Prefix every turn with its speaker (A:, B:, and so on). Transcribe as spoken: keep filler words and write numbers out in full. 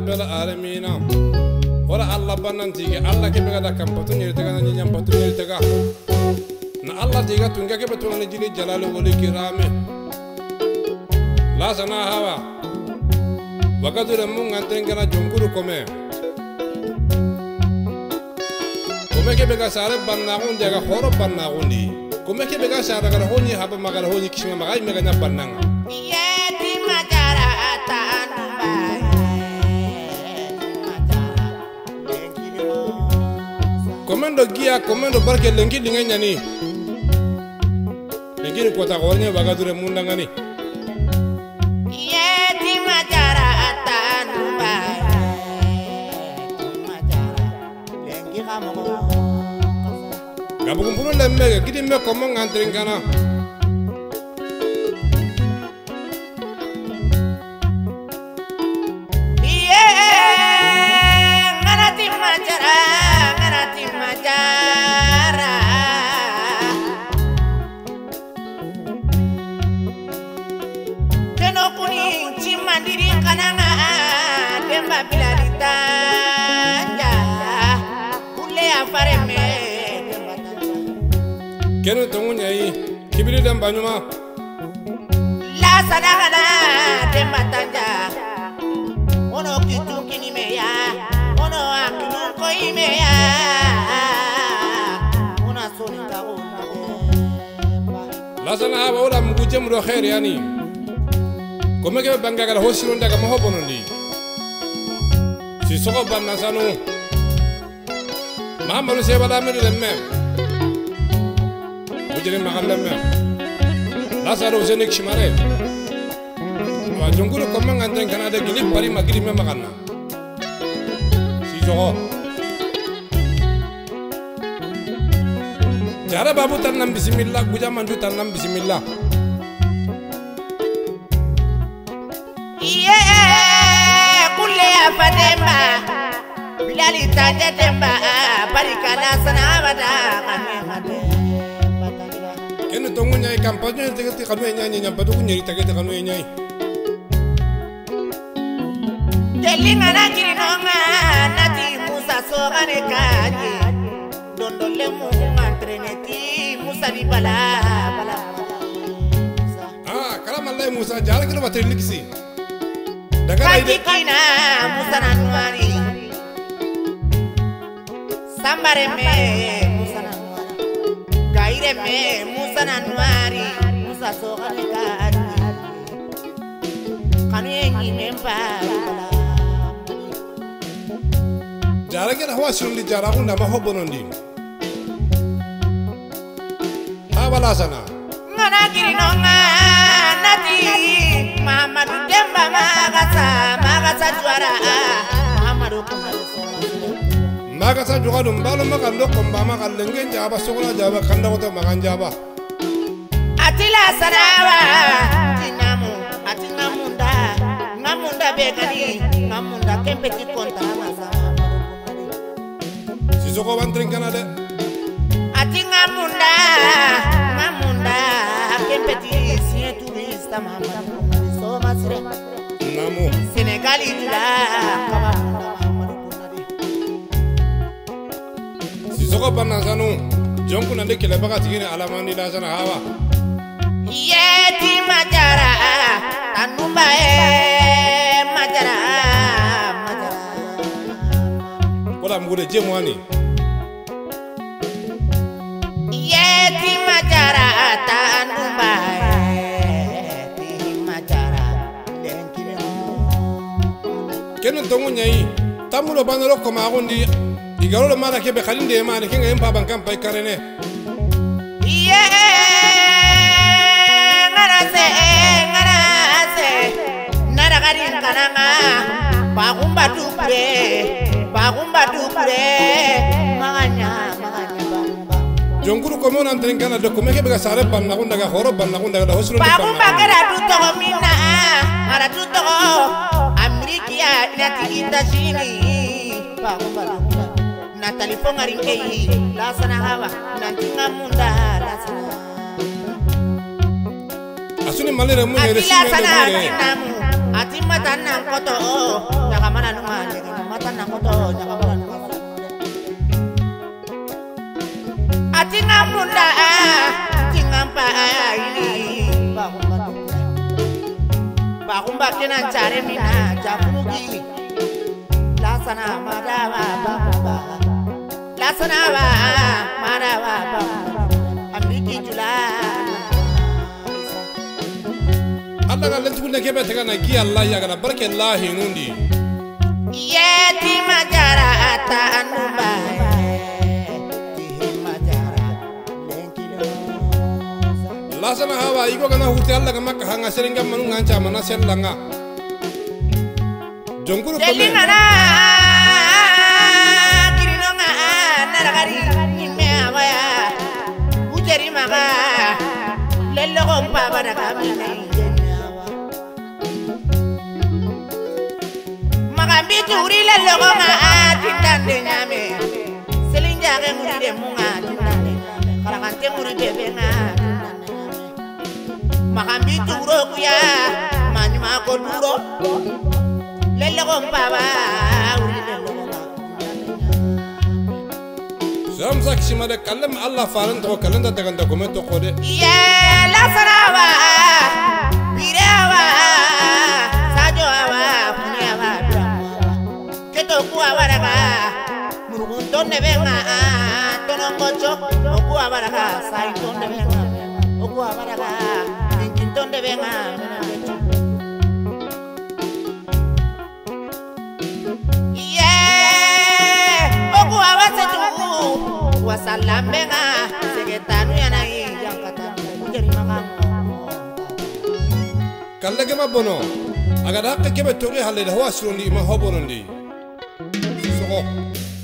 A: rabbil alamin wala Allah bananti Allah ke bega kam patun yirtaga na nyam patun yirtaga na Allah diga tunga ke patun na jini jalalu wali kirame la sana hawa wakadura mun antengana jonguru kome kome ke bega sare bannagun jaga horo bannagundi kome ke bega sare gara honi haba magara honi kishima magai mega nya bannanga
B: yeti majara atanumba
A: komendo gia komendo barke lengi lingenya ni lengi ni kota gornya wakadura mun dangani
B: yeti majara atanumba lengi kamo
A: gabu kumpuru lemme gidi me komong ngantring kana
B: iye nganati majara nganati majara teno kuni chimandiri kananga demba bilalita ja kule afare me
A: kenu tongunya yi kibiri dan banyuma
B: la sadagana demba tanja ono kitu kini meya ono akinu koi meya ona soni ka ona
A: la sana haba wala muguje muro khair yani komege banga gara hosiro ndaga mo hobonondi si soko banna sanu mahamadu se wala mi de mem bujere magalemme la saro zenek shimare wa jonguru komanga ndan kana de gili bari magiri me maganna si soko jara babu tanam bismillah guja mandu tanam bismillah
B: iye kule afademba bilali tande demba barikala sana bada kanwe
A: kenu tongunya kampanye tegeti kanwe nyanya nyamba tu nyeri tegeti kanwe nyai
B: delinga na kirinonga nati musa sogane kaje dondole mu mantreneti musa di bala bala
A: ah kala malai musa jara kilo batri liksi daga
B: kaji kina musa nanwari sambare me musa nanwari gaire me musa nanwari musa sogane kaje kanu yengi memba bala
A: jara kila hawa sundi jara kunda mahobonondi wala sana
B: ngana kirinonga nati Muhammadu demba magasa magasa juara Muhammadu kumalo
A: magasa juara dum balo magando komba magalenge jaba sokona jaba kanda kota maganjaba
B: atila sarawa tinamu atinamunda ngamunda begani ngamunda kempeti konta masa
A: sisoko bantring kana de
B: atinga munda ngamunda kempeti sie turista mama so masre
A: namu
B: Senegal ila kama
A: sisoko banazanu jonku nande kile baga tigine alamani la sana hawa
B: yeti majara tanumba e majara majara
A: kola mgude jemwani
B: yeti majara tanumba yeti majara lenkire
A: kenu tongunya yi tamulo banalo koma agundi igaro mara kebe khalinde mane kenga empa bankam pay karene
B: iye ngarase ngarase naragari kananga bagumba dukure bagumba dukure maganya maganya bagumba
A: jonguru komo nan tren kana de komeke be sare banna gunda ga horo banna gunda ga hosro
B: bagumba kera duto mina ara duto amrikia inati itashini bagumba dukure Natali pongaringei la sana hawa nantinga munda la sana
A: asuni malere mu ne
B: ati
A: resi
B: la
A: ne
B: sana
A: ne
B: atinamu ati matana koto daga Nyakamana numa mata nakoto nyakamana numa Atinga munda tingampa ini bakumba bakumba kena cari mina jafurugi lasana madawa bakumba lasana wa madawa bakumba amriki jula
A: Allah ngalentu kunna kebe tegana ki Allah ya gara barke Allah hinundi
B: yeti majara ata anumba
A: lasana hawa iko kana huti Allah ga makka hanga serenga manu nganca mana sellanga jongkuru ko me
B: delingana kirinonga naragari nimme awaya ujeri maga lello ko baba daga mina maga bituri lello ko ma tindande nyame selinja ga muri de munga tindande karangante muri bebe nga makambi turo kuya manima ko duro lele ko baba uri lele ko
A: zamza kishima de kallam Allah faran to kalenda daga da kuma to kode
B: ya la sarawa birawa sajowa punyawa keto kuwa baraga murgun tonne benga tono ngocho kuwa baraga sai tonne benga kuwa baraga donde venga yeah oku awase tu wasalam venga segetanu yana yang kata jadi makamu
A: kallage mabono agada hakke kebe togi halle da hawa surondi ma hobonondi soko